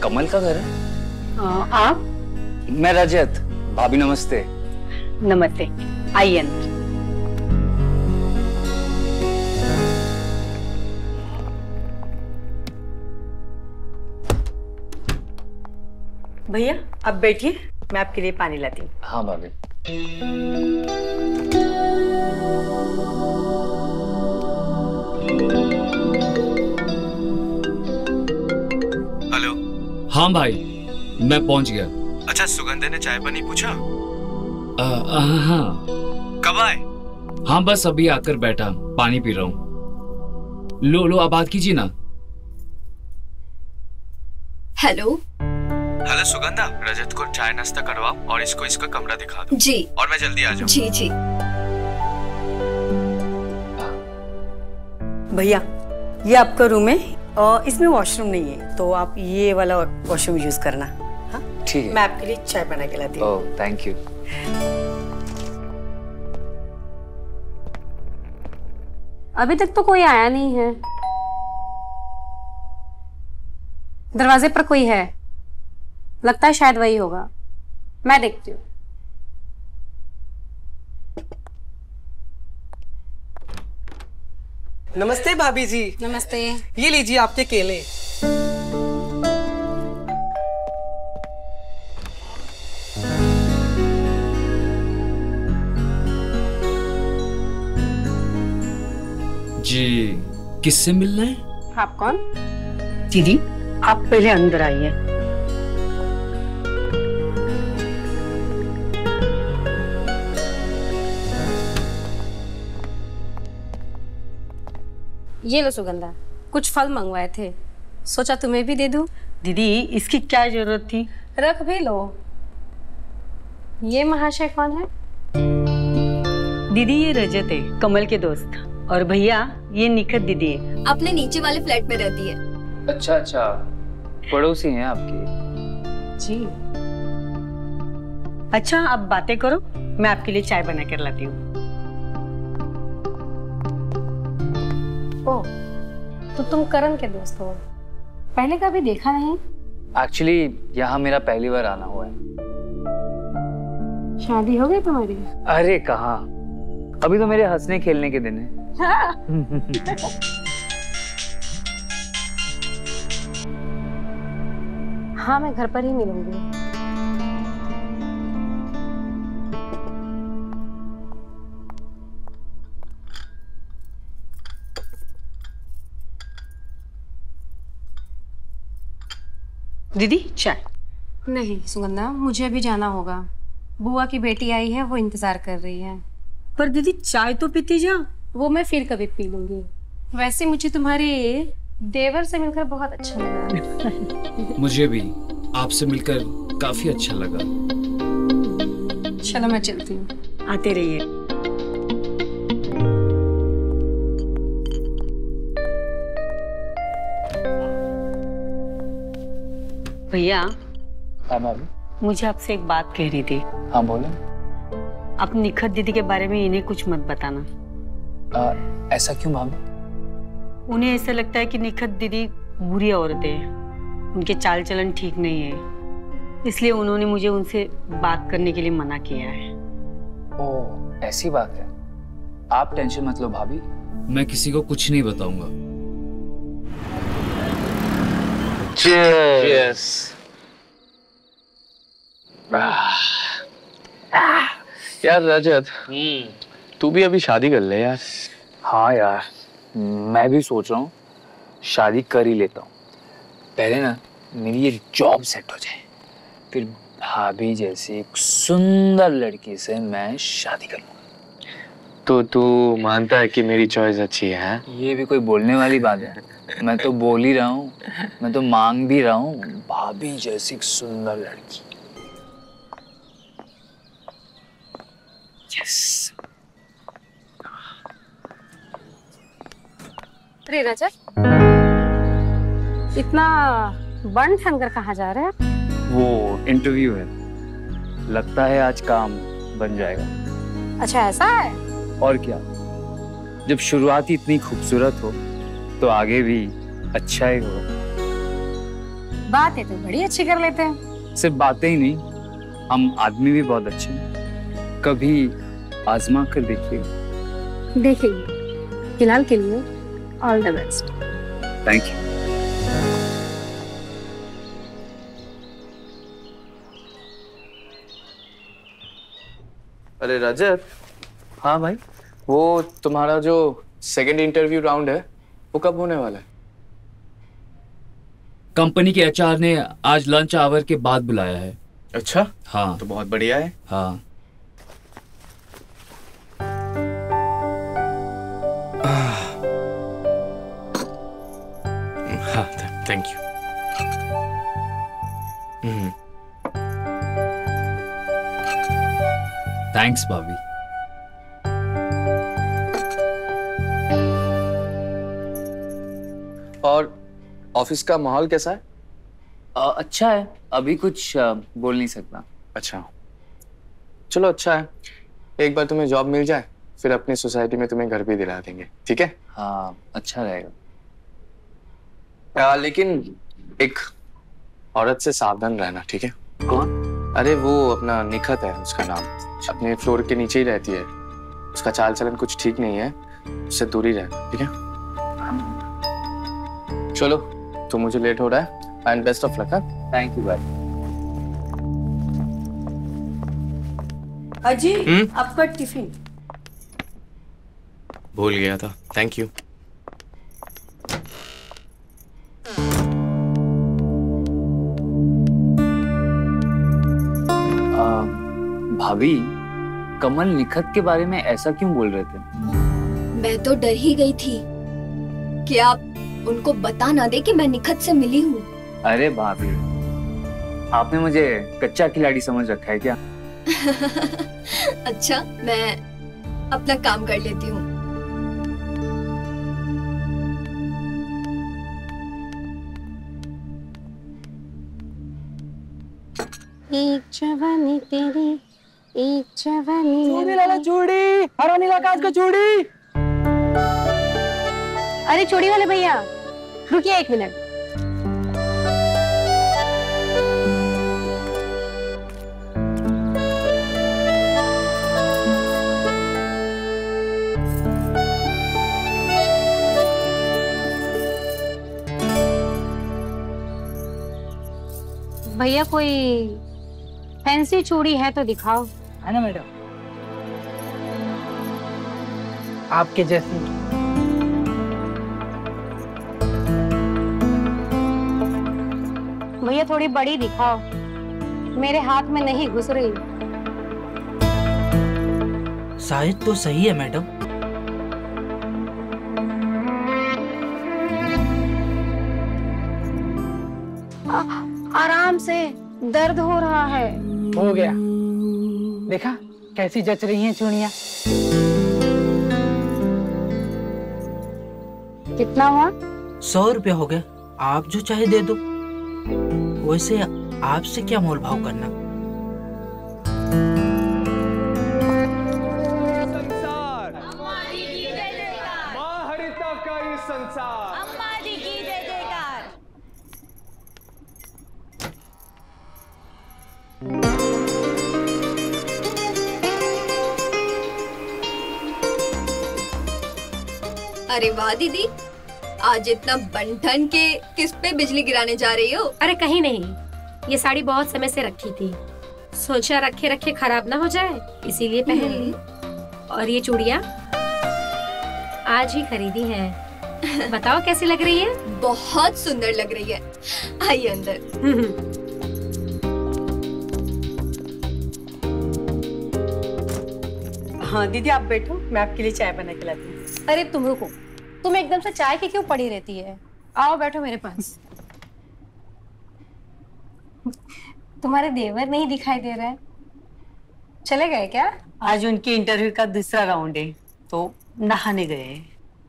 कमल का घर है? आप? मैं रजत। भाभी नमस्ते। नमस्ते, आइए अंदर। भैया आप बैठिए, मैं आपके लिए पानी लाती हूँ। हाँ भाभी। हेलो। हाँ भाई, मैं पहुंच गया। अच्छा, सुगंधा ने चाय पानी पूछा? हाँ। कब आए? हाँ बस अभी आकर बैठा, पानी पी रहा हूँ। लो अब बात कीजिए ना। हेलो। हेलो सुगंधा, रजत को चाय नाश्ता करवाओ और इसको इसका कमरा दिखा दो। जी। और मैं जल्दी आ जाऊँ। जी जी। भैया ये आपका रूम है और इसमें वॉशरूम नहीं है, तो आप ये वाला वॉशरूम यूज करना। हाँ ठीक है। मैं आपके लिए चाय बना के लाती हूँ। Oh thank you. अभी तक तो कोई आया नहीं है। दरवाजे पर कोई है, लगता है शायद वही होगा। मैं देखती हूँ। नमस्ते भाभी जी। नमस्ते। ये लीजिए आपके केले। जी, किससे मिलना है? आप कौन? दीदी आप पहले अंदर आइए। ये लो सुगंधा, कुछ फल मंगवाए थे, सोचा तुम्हें भी दे दूं। दीदी इसकी क्या जरूरत थी? रख भी लो। ये महाशय कौन है? दीदी ये रजत है, कमल के दोस्त। और भैया ये निखत दीदी है, अपने नीचे वाले फ्लैट में रहती है। अच्छा, पड़ोसी हैं आपकी? जी। अच्छा आप बातें करो, मैं आपके लिए चाय बना कर लाती हूँ। ओह, तो तुम करण के दोस्त हो? पहले कभी देखा नहीं। एक्चुअली यहाँ मेरा पहली बार आना हुआ है। शादी हो गई तुम्हारी? अरे कहाँ, अभी तो मेरे हंसने खेलने के दिन है। हाँ मैं घर पर ही मिलूंगी। दीदी चाय? नहीं सुगंधा, मुझे अभी जाना होगा। बुआ की बेटी आई है, वो इंतजार कर रही है। पर दीदी चाय तो पीती जा। वो मैं फिर कभी पी लूंगी। वैसे मुझे तुम्हारे देवर से मिलकर बहुत अच्छा लगा। मुझे भी आपसे मिलकर काफी अच्छा लगा। चलो मैं चलती हूँ। आते रहिए। भैया। हाँ भाभी। मुझे आपसे एक बात कहनी थी। हाँ बोले। आप निखत दीदी के बारे में इन्हें कुछ मत बताना। ऐसा क्यों भाभी? उन्हें ऐसा लगता है कि निखत दीदी बुरी औरत है, उनके चाल चलन ठीक नहीं है, इसलिए उन्होंने मुझे उनसे बात करने के लिए मना किया है। ओह ऐसी बात है, आप टेंशन मत लो भाभी। मैं किसी को कुछ नहीं बताऊंगा। Cheers. यार रजत, तू भी अभी शादी कर ले यार। हाँ यार, मैं भी सोच रहा हूँ शादी कर ही लेता हूँ। पहले ना मेरी ये जॉब सेट हो जाए, फिर भाभी जैसी एक सुंदर लड़की से मैं शादी करूँगा। तो तू मानता है कि मेरी चॉइस अच्छी है? ये भी कोई बोलने वाली बात है? मैं तो बोल ही रहा हूँ, मैं तो मांग भी रहा हूँ, भाभी जैसी एक सुंदर लड़की। यस। अरे रजत, इतना बन ठन कर कहाँ जा रहे हैं? वो इंटरव्यू है, लगता है आज काम बन जाएगा। अच्छा ऐसा है? और क्या, जब शुरुआत ही इतनी खूबसूरत हो तो आगे भी अच्छा ही हो। बातें तो बड़ी अच्छी कर लेते हैं। सिर्फ बातें ही नहीं, हम आदमी भी बहुत अच्छे हैं। कभी आजमा कर देखिए। देखेंगे। फिलहाल के लिए all the best. Thank you. अरे रजत, हाँ भाई। वो तुम्हारा जो सेकंड इंटरव्यू राउंड है वो कब होने वाला है? कंपनी के एचआर ने आज लंच आवर के बाद बुलाया है। अच्छा, हाँ तो बहुत बढ़िया है। हाँ। हाँ, थैंक यू। थैंक्स भाभी। और ऑफिस का माहौल कैसा है? अच्छा है, अभी कुछ बोल नहीं सकता। अच्छा, चलो अच्छा है। एक बार तुम्हें जॉब मिल जाए फिर अपनी सोसाइटी में तुम्हें घर भी दिला देंगे, ठीक है? हाँ, अच्छा रहेगा। लेकिन एक औरत से सावधान रहना, ठीक है? कौन? अरे वो अपना निखत है उसका नाम, अपने फ्लोर के नीचे ही रहती है। उसका चाल चलन कुछ ठीक नहीं है, उससे दूरी रहना, ठीक है? चलो, तो मुझे लेट हो रहा है and best of luck. Thank you भाई। अजी, आपका टिफिन। भूल गया था, थैंक यू। भाभी, कमल निखत के बारे में ऐसा क्यों बोल रहे थे? मैं तो डर ही गई थी कि आप उनको बता ना दे कि मैं निखत से मिली हूँ। अरे भाभी, आपने मुझे कच्चा खिलाड़ी समझ रखा है क्या? अच्छा, मैं अपना काम कर लेती हूँ। एक जवानी तेरी, एक जवानी चूड़ी लाला चूड़ी, हरा नीला कांच का चूड़ी। अरे चूड़ी वाले भैया, रुकिए 1 मिनट। भैया कोई फैंसी चूड़ी है तो दिखाओ। है ना मैडम, आपके जैसी। भैया थोड़ी बड़ी दिखाओ, मेरे हाथ में नहीं घुस रही। साइज तो सही है मैडम। आराम से, दर्द हो रहा है। हो गया, देखा कैसी जच रही हैं चूड़ियाँ। कितना हुआ? 100 रुपया हो गया, आप जो चाहे दे दो। वैसे आपसे क्या मोल भाव करना। अरे वाह दीदी, आज इतना बन-ठन के किस पे बिजली गिराने जा रही हो? अरे कहीं नहीं, ये साड़ी बहुत समय से रखी थी, सोचा रखे रखे खराब ना हो जाए, इसीलिए पहन ली। और ये चूड़ियाँ आज ही खरीदी हैं। बताओ कैसी लग रही है? बहुत सुंदर लग रही है। आइए अंदर। हाँ दीदी, आप बैठो, मैं आपके लिए चाय बना के लाती हूँ। अरे तुम रुको, तुम एकदम से चाय की क्यों पड़ी रहती है? आओ बैठो मेरे पास। तुम्हारे देवर नहीं दिखाई दे रहा है, चले गए क्या? आज उनके इंटरव्यू का दूसरा राउंड है, तो नहाने गए हैं।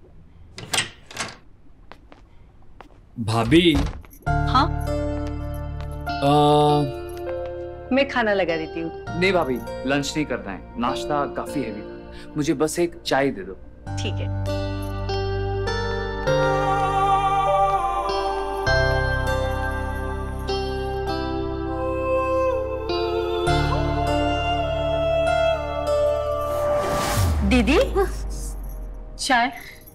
भाभी। हाँ, मैं खाना लगा देती हूँ। नहीं भाभी, लंच नहीं करना है, नाश्ता काफी हैवी था, मुझे बस एक चाय दे दो। ठीक है। दीदी चाय।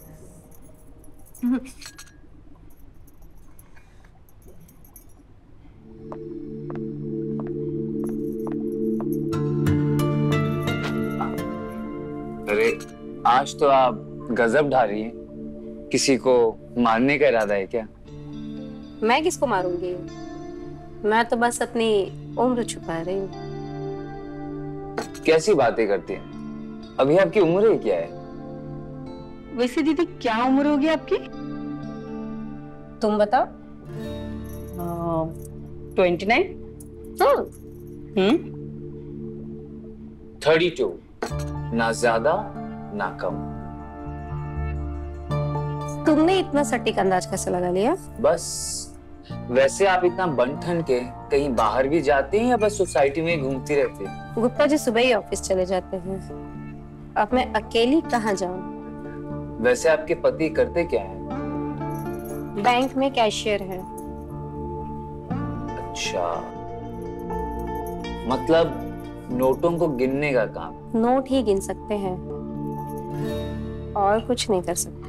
अरे आज तो आप गजब ढा रही हैं। किसी को मारने का इरादा है क्या? मैं किसको मारूंगी? मैं तो बस अपनी उम्र छुपा रही हूँ। कैसी बातें करती हैं? अभी आपकी उम्र ही क्या है? वैसे दीदी क्या उम्र होगी आपकी? तुम बताओ। 29। 32, ना ज्यादा ना कम। तुमने इतना सटीक अंदाज कैसे लगा लिया? बस वैसे आप इतना बन-ठन के कहीं बाहर भी जाती हैं या बस सोसाइटी में ही घूमती रहती हैं? गुप्ता जी सुबह ही ऑफिस चले जाते हैं। अब मैं अकेली कहाँ जाऊँ? वैसे आपके पति करते क्या है? बैंक में कैशियर है। अच्छा, मतलब नोटों को गिनने का काम। नोट ही गिन सकते हैं और कुछ नहीं कर सकते।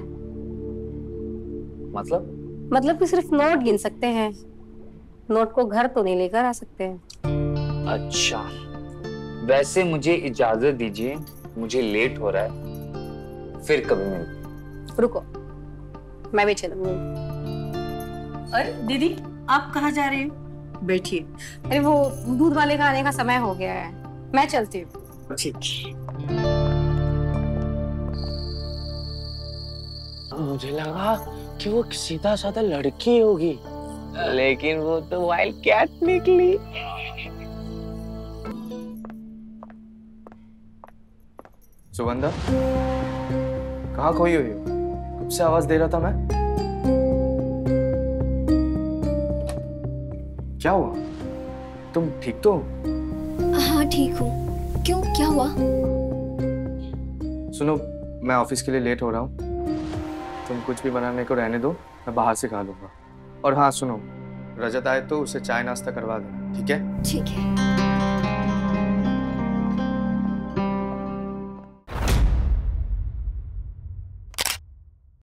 मतलब कि सिर्फ नोट गिन सकते हैं। नोट को घर तो नहीं लेकर आ सकते हैं। अच्छा, वैसे मुझे इजाजत दीजिए, मुझे लेट हो रहा है, फिर कभी मिलते। रुको, मैं भी चलूंगी। अरे दीदी आप कहाँ जा रहे हो? बैठिए। अरे वो दूध वाले का आने का समय हो गया है, मैं चलती हूँ। ठीक। मुझे लगा कि वो सीधा साधा लड़की होगी, लेकिन वो तो वाइल्ड कैट निकली। सुगंधा, कहाँ खोई हुई हो? कब से आवाज दे रहा था मैं। क्या हुआ? तुम ठीक तो? हाँ ठीक हूँ। क्यों, क्या हुआ? सुनो, मैं ऑफिस के लिए लेट हो रहा हूँ। तुम कुछ भी बनाने को रहने दो, मैं बाहर से खा लूंगा। और हाँ सुनो, रजत आए तो उसे चाय नाश्ता करवा देना, ठीक है? ठीक है।